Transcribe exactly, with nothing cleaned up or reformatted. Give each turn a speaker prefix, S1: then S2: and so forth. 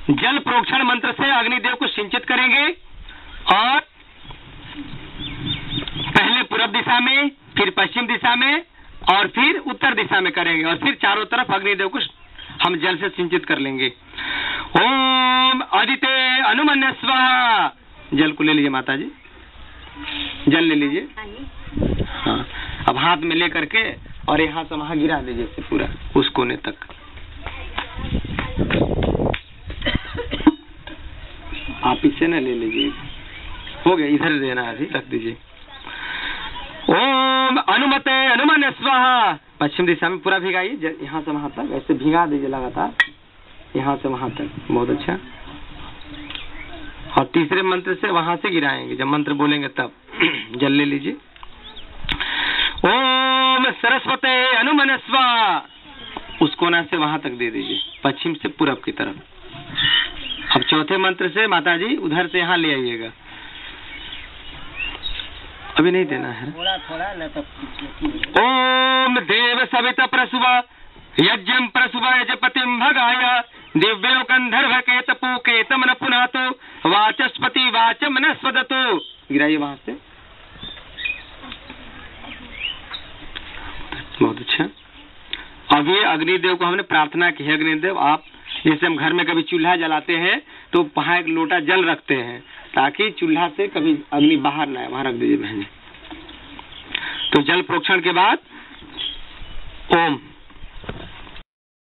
S1: जल प्रोक्षण मंत्र से अग्निदेव को सिंचित करेंगे और पहले पूर्व दिशा में, फिर पश्चिम दिशा में और फिर उत्तर दिशा में करेंगे और फिर चारों तरफ अग्निदेव को हम जल से सिंचित कर लेंगे। ओम अदिते अनुमन्य स्वाहा। जल को ले लीजिए माता जी, जल ले लीजिए। हाँ, अब हाथ में ले करके और यहाँ से वहां गिरा दीजिए पूरा उस कोने तक। आप इससे न ले लीजिए, हो गया, इधर देना है, रख दीजिए। ओम अनुमते अनुमन्य स्वाहा। पश्चिम दिशा में पूरा भिगाइए, यहाँ से वहां तक ऐसे भिगा दीजिए लगातार, यहाँ से वहां तक। बहुत अच्छा। और तीसरे मंत्र से वहां से गिराएंगे, जब मंत्र बोलेंगे तब। जल ले लीजिए। ओम सरस्वते अनुमन्य स्वाहा। उस कोना से वहां तक दे दीजिए, पश्चिम से पूरब की तरफ। अब चौथे मंत्र से माता जी उधर से यहाँ ले आइएगा। अभी नहीं देना है, थोड़ा थोड़ा न। ओम देव सविता प्रसुव यज्ञम प्रसुव यजपतिम भगाय दिव्यो गंधर्व केतपु केतम न पुनातो वाचस्पति वाचम न स्वदतो। गिराइए वहां से। बहुत अच्छा। अब ये अग्निदेव को हमने प्रार्थना की है, अग्निदेव आप, जैसे हम घर में कभी चूल्हा जलाते हैं तो वहां एक लोटा जल रखते हैं ताकि चूल्हा से कभी अग्नि बाहर ना आए, वहां रख दीजिए बहन। तो जल प्रोक्षण के बाद ओम